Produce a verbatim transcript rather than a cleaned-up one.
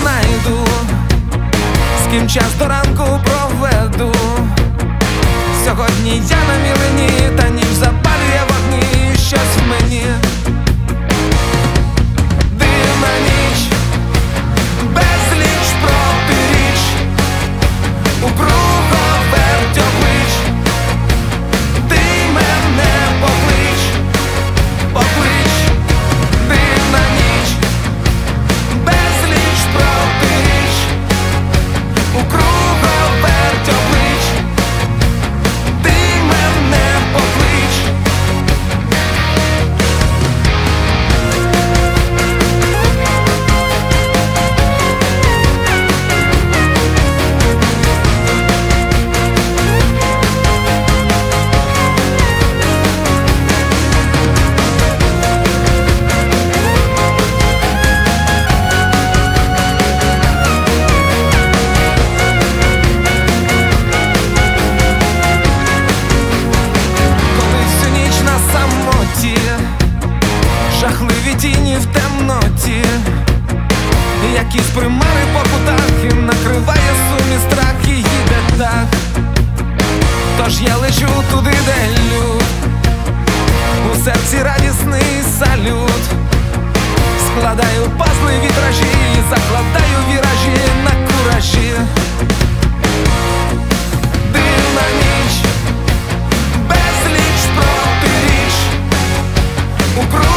знайду, з ким час до ранку проведу. Сьогодні я на мілені, та ніч запалює вогні, щось в мені. Дивна ніч, безліч протиріч, у круговерть облич. Ти мене поклич, поклич. Дивна ніч, безліч протиріч, у круговерть облич. Ти мене поклич. Жахливі тіні в темноті, якісь примари по кутах, і накриває сумі страх, і їде так. Тож я лечу туди, де люд, у серці радісний салют. Складаю пазли вітражі, закладаю віражі на куражі. Дивна ніч, безліч протиріч, у